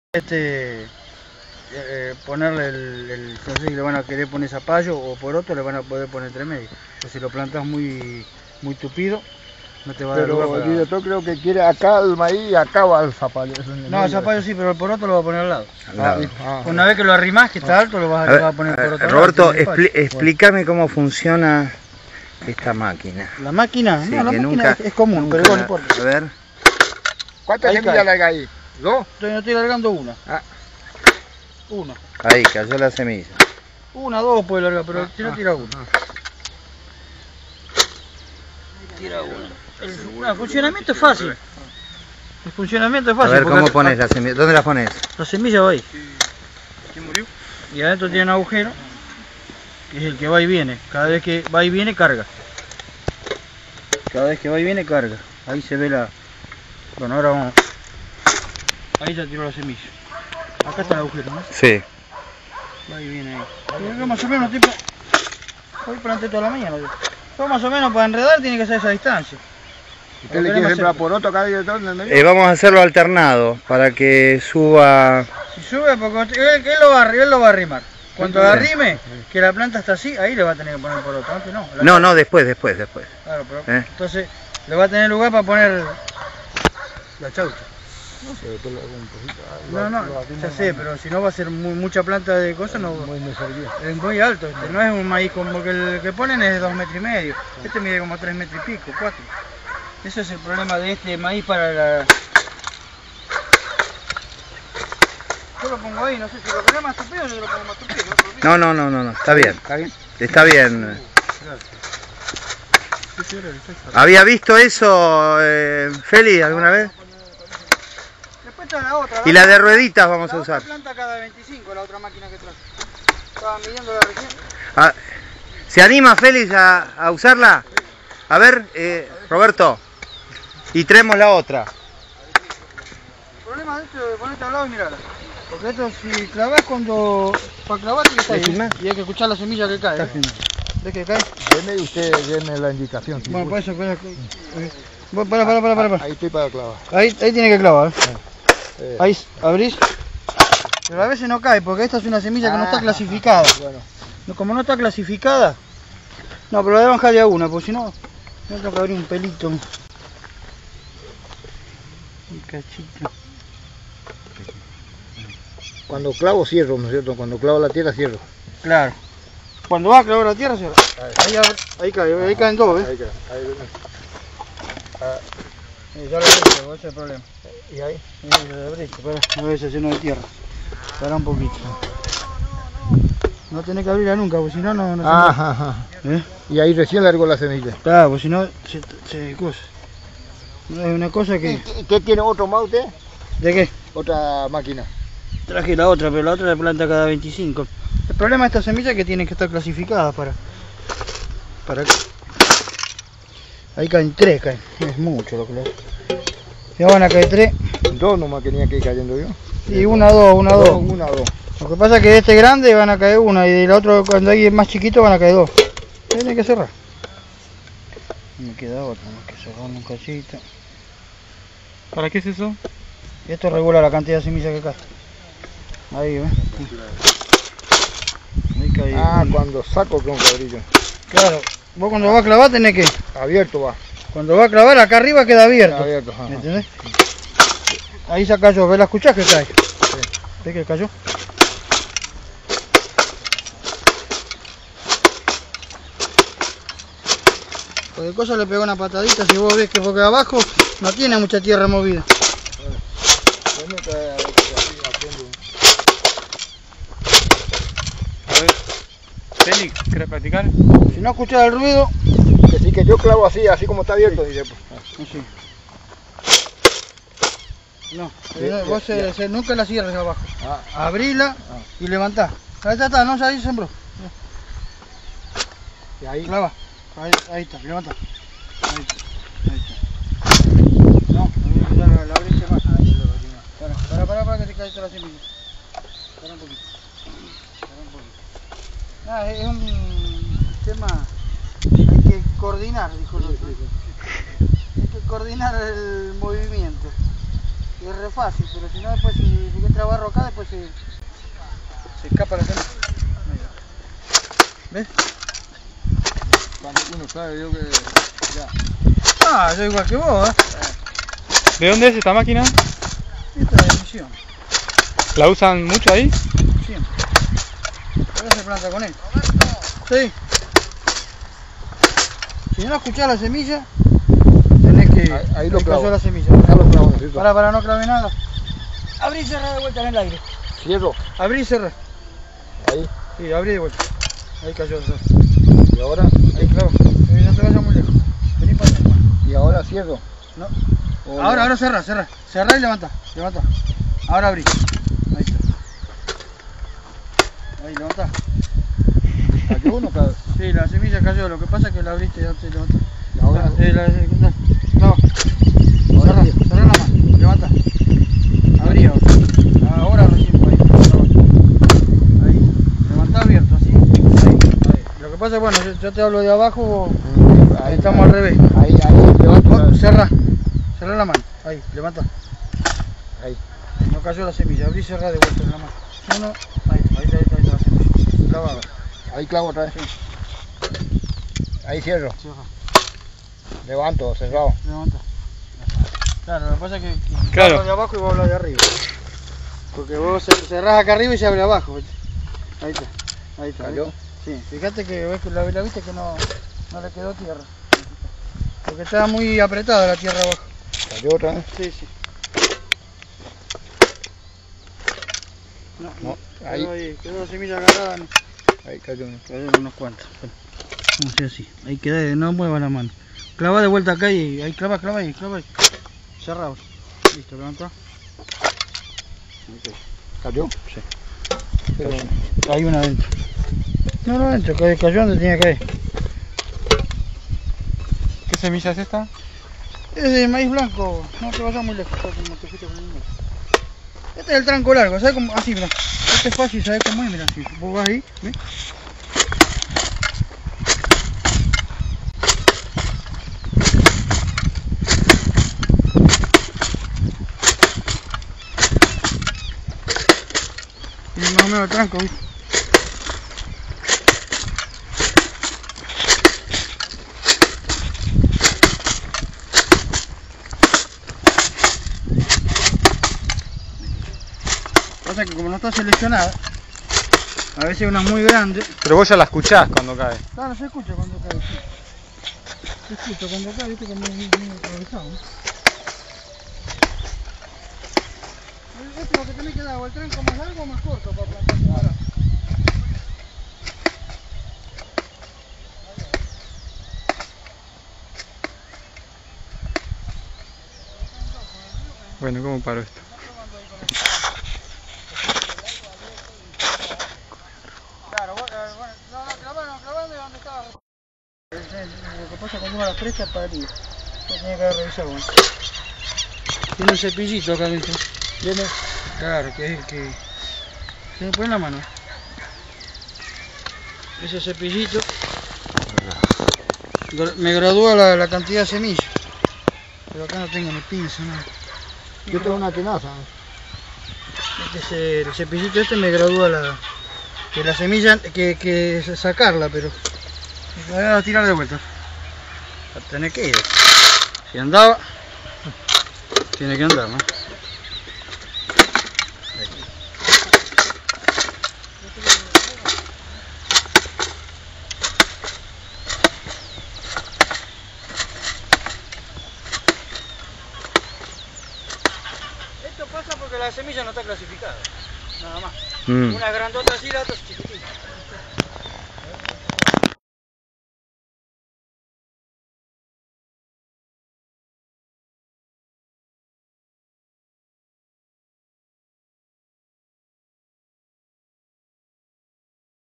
Ponerle no sé si le van a querer poner zapallo o poroto, le van a poder poner entre medio. O si lo plantas muy tupido, no te va a dar lugar para... el director creo que quiere acá el maíz y acá va el zapallo. No, el zapallo sí, pero el poroto lo va a poner al lado. Una vez que lo arrimás, que está alto, lo vas a poner el poroto. Roberto, explícame cómo funciona esta máquina. ¿La máquina? Sí, no, la máquina nunca, es común, pero no importa. A ver. ¿Cuántas semillas larga ahí? ¿Dos? No estoy largando una. Una. Ahí, cayó la semilla. Una, dos puede largar, pero tira una. Tira una. El funcionamiento es fácil. El funcionamiento es fácil. A ver, ¿cómo pones la semilla? ¿Dónde la pones? La semilla va ahí. ¿Quién murió? Y adentro tiene un agujero, que es el que va y viene. Cada vez que va y viene, carga. Cada vez que va y viene, carga. Ahí se ve la... Bueno, ahora vamos... Ahí ya tiró la semilla. Acá está el agujero, ¿no? Sí. Va y viene ahí. Yo más o menos, tipo... Hoy planté toda la mañana. Yo más o menos para enredar tiene que ser esa distancia. ¿Usted le quiere sembrar poroto acá director en el medio? Vamos a hacerlo alternado para que suba... Si sube, porque él lo va a arrimar. Cuando lo arrime, que la planta está así, ahí le va a tener que poner poroto. Antes no. No, después. Claro, pero entonces le va a tener lugar para poner la chaucha. No, ya sé, pero si no va a ser mucha planta de cosas, no. Es muy alto, no es un maíz como que el que ponen es de 2,5 metros. Este mide como 3 metros y pico, 4. Ese es el problema de este maíz para la... Yo lo pongo ahí, no sé si lo pongo más tupido o yo lo pongo más tupido. No, está bien. Está bien. ¿Había visto eso, Feli, alguna vez? Después está la otra. Y la de rueditas vamos a usar. La planta cada 25, la otra máquina que traje. Estaba midiendo la recién. ¿Se anima Félix a usarla? A ver, Roberto. Y traemos la otra. El problema de esto es ponerte al lado y mirarla. Porque esto si clavas para clavar tiene que estar ahí. Y hay que escuchar la semilla que cae. ¿Ves que cae? Deme usted, deme la indicación. Si bueno, por eso, para. Ahí estoy para clavar. Ahí tiene que clavar. Ahí abrís. Pero a veces no cae, porque esta es una semilla que no está clasificada. Bueno. Como no está clasificada, no, pero la deben dejar de a una, porque si no, tengo que abrir un pelito. Un cachito. Cuando clavo cierro, ¿no es cierto? Cuando clavo la tierra cierro. Claro. Cuando vas a clavar la tierra cierra. Ahí caen dos, ¿ves? Ya lo he hecho, ese es el problema. ¿Y ahí? A ver si lleno de tierra. Para un poquito. No tenés que abrirla nunca, porque si no, no se... Y ahí recién largó la semilla. Claro, porque si no, se cosa. No es una cosa que... ¿Qué tiene otro más usted? ¿De qué? Otra máquina. Traje la otra, pero la otra la planta cada 25. El problema de esta semilla es que tienen que estar clasificadas para... Ahí caen 3, es mucho lo que le... Ya van a caer 3. 2 nomás tenía que ir cayendo yo. Y una, dos. Una, dos. Lo que pasa es que de este grande van a caer una y del otro cuando hay más chiquito van a caer 2. Tienen que cerrar. Me queda otra, más que cerrar un cachito. ¿Para qué es eso? Esto regula la cantidad de semillas que cae. Ahí, ¿ves? Ahí cae. Cuando saco con cabrillo. Claro, vos cuando vas a clavar tenés que... Abierto va. Cuando vas a clavar acá arriba queda abierto. Abierto, ¿Me entendés? Ahí se cayó, ¿ves la escuchás que cae? Sí. ¿Ves que cayó? Cualquier cosa le pegó una patadita, si vos ves que porque abajo no tiene mucha tierra movida. A ver, Félix, ¿querés practicar? Si no escuchás el ruido... Que sí, que yo clavo así como está abierto. Dice, pues. Así. No, vos nunca la cierres abajo. Abrila y levantá. Ahí está, no, ahí sembró. Y ahí. Clava. Ahí está, levanta. Ahí está. No, la abriste más. Para que te caiga la semilla. Para un poquito. Es un tema... Hay que coordinar, dijo el otro. Hay que coordinar el movimiento. Y es re fácil, pero si no después si entra barro acá, después se escapa la semilla. ¿Ves? Cuando uno sabe yo que ya. Ah, yo igual que vos, ¿De dónde es esta máquina? Esta es de emisión, ¿La usan mucho ahí? siempre. Ahora se planta con él. Sí. Si no escuchás la semilla, tenés que Ahí lo clavo. la semilla. Ya lo clavo, necesito. Para no clave nada. Abrí y cerrá de vuelta en el aire. Cierro. Abrí y cerrá. Ahí. Sí, abrí de vuelta. Ahí cayó. Y ahora. Ahí clavo. No te vayas muy lejos. Vení para allá. Y ahora cierro. No. O Ahora cerrá. Cerrá y levanta. Ahora abrí. Ahí está. Ahí levanta. ¿Cayó uno cada? Sí, la semilla cayó. Lo que pasa es que la abriste y antes de levantar. Y ahora. Clava. Cerrá la mano. Levanta. Abrí ahora. Ahora recién por ahí. Ahí. Levantá abierto, así. Ahí. Lo que pasa es, bueno, yo te hablo de abajo, Ahí estamos al revés. Ahí levanto. Cerrá la mano. Ahí, levanta. Ahí. No cayó la semilla. Abrí y cerrá de vuelta en la mano. Uno. Ahí está la semilla. Clavada. Ahí clavo otra vez. Sí. Ahí cierro. Cerrá. Levanto, cerrado. Levanta. Claro, lo que pasa es que Claro. hablo de abajo y vos hablas de arriba. Porque vos cerrás acá arriba y se abre abajo. ¿Viste? Ahí está. ¿Cayó? ¿Viste? Sí, fíjate que ves que la viste que no le quedó tierra. Porque estaba muy apretada la tierra abajo. Cayó otra vez. Sí. No, ahí. quedó semilla agarrada. No. Ahí cayó uno. Cayeron unos cuantos. Vamos a hacer así. Ahí queda, no mueva la mano. Clava de vuelta acá y ahí clava ahí. Cerrado. Listo, levanta. ¿Cayó? Sí. Pero hay una adentro. No adentro, cayó donde tenía que caer. ¿Qué semilla es esta? Es de maíz blanco, no te vayas muy lejos, como te fuiste con el número. Este es el tranco largo, ¿sabes cómo? Así, mirá. Este es fácil, ¿sabes cómo es? Mirá, así. Vos vas ahí, ¿ves? Y más o menos el tranco, ¿viste? Pasa que como no está seleccionada, a veces una es muy grande. Pero vos ya la escuchás cuando cae. Claro, se escucha cuando cae, sí. Se escucha cuando cae, viste que es muy improvisado, ¿no? Esto es lo que tenés que dar, o el tranco más largo o más corto para plantar separado. Bueno, ¿cómo paro esto? Claro, bueno, clavando de donde estaba. Lo que pasa cuando uno la presta es para arriba. Yo tenía que haber revisado, bueno. Tiene un cepillito acá adentro. ¿Viene? Claro, que es el que... Se me pone en la mano. Ese cepillito me gradúa la cantidad de semillas. Pero acá no tengo ni pinza, nada. Yo tengo una tenaza. El cepillito este me gradúa la semilla que sacarla, pero me voy a tirar de vuelta. Va a tener que ir. Si andaba, tiene que andar, ¿no? Esto pasa porque la semilla no está clasificada, nada más. Una es grandota así, la otra es chiquitita.